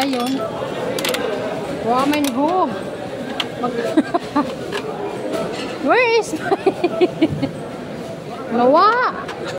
yun. Wow, may nihog. Where is my... Nawa!